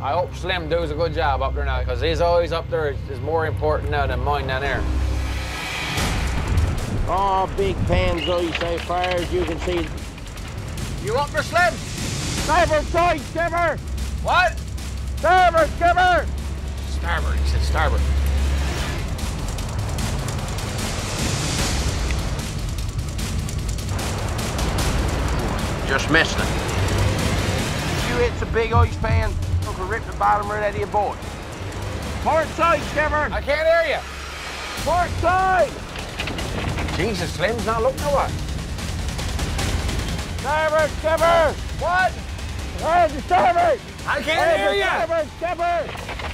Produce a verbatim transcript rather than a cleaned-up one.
I hope Slim does a good job up there now, because his eyes up there is, is more important now than mine down there. Oh, big pans, I say, far as you can see. You up there, Slim? Starboard side, skipper! What? Starboard, skipper! Starboard, he said starboard. Just missed it. You hit the big ice pan, you can rip the bottom right out of your board. Port side, skipper! I can't hear you. Port side! Jesus, Slim's not looking or what? Starboard, skipper! What? Head to starboard! I can't Head hear to you. starboard, skipper!